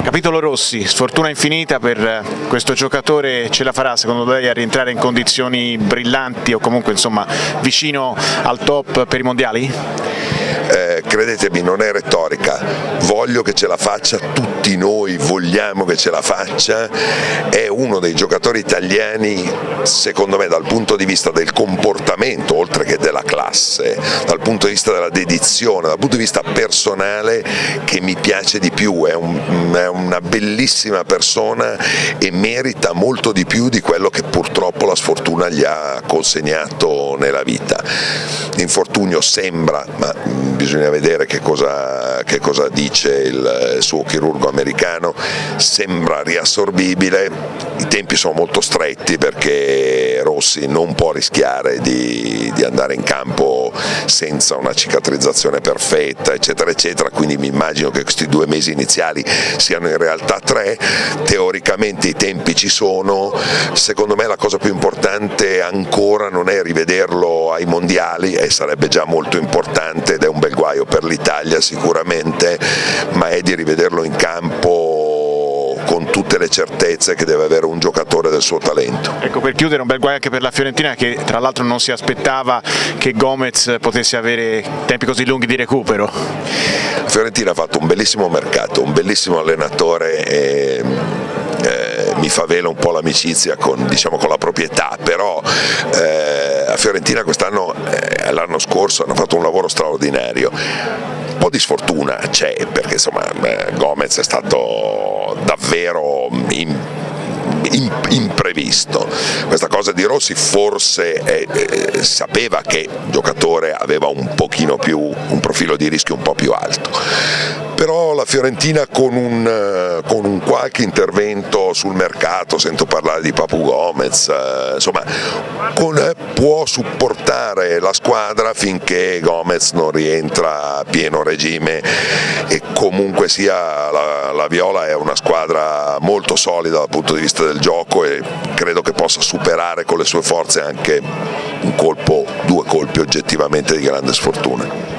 Capitolo Rossi, sfortuna infinita per questo giocatore, ce la farà secondo lei a rientrare in condizioni brillanti o comunque insomma vicino al top per i mondiali? Credetemi, non è retorica, voglio che ce la faccia, tutti noi vogliamo che ce la faccia, è uno dei giocatori italiani secondo me dal punto di vista del comportamento oltre che della classe, dal punto di vista della dedizione, dal punto di vista personale che mi piace di più, è una bellissima persona e merita molto di più di quello che purtroppo la sfortuna gli ha consegnato nella vita. L'infortunio sembra, ma bisogna vedere che cosa dice il suo chirurgo americano, sembra riassorbibile, i tempi sono molto stretti perché Rossi non può rischiare di andare in campo senza una cicatrizzazione perfetta eccetera eccetera, quindi mi immagino che questi 2 mesi iniziali siano in realtà 3, teoricamente i tempi ci sono, secondo me la cosa più importante ancora non è rivederlo ai mondiali e sarebbe già molto importante ed è un bel guaio per l'Italia sicuramente, ma è di rivederlo in campo con tutte le certezze che deve avere un giocatore del suo talento. Ecco, per chiudere un bel guaio anche per la Fiorentina che tra l'altro non si aspettava che Gomez potesse avere tempi così lunghi di recupero. La Fiorentina ha fatto un bellissimo mercato, un bellissimo allenatore e mi fa velo un po' l'amicizia con la proprietà, però a Fiorentina quest'anno e l'anno scorso hanno fatto un lavoro straordinario. Un po' di sfortuna c'è perché insomma Gomez è stato davvero imprevisto. Questa cosa di Rossi forse sapeva che il giocatore aveva un profilo di rischio un po' più alto, però la Fiorentina con un qualche intervento sul mercato, sento parlare di Papu Gomez, insomma può supportare la squadra finché Gomez non rientra a pieno regime e comunque sia la Viola è una squadra molto solida dal punto di vista del gioco e credo che possa superare con le sue forze anche 2 colpi oggettivamente di grande sfortuna.